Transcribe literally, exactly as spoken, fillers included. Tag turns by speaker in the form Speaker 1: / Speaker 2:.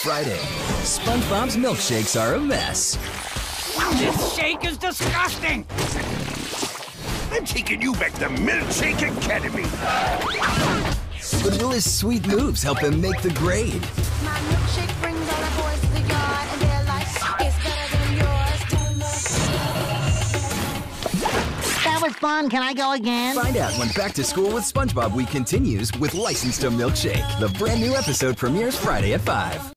Speaker 1: Friday, SpongeBob's milkshakes are a mess.
Speaker 2: This shake is disgusting!
Speaker 3: I'm taking you back to Milkshake Academy!
Speaker 1: But will his sweet moves help him make the grade?
Speaker 4: My milkshake brings all the boys to the yard, and their life is better than yours.
Speaker 5: That was fun. Can I go again?
Speaker 1: Find out when Back to School with SpongeBob Week continues with License to Milkshake. The brand new episode premieres Friday at five.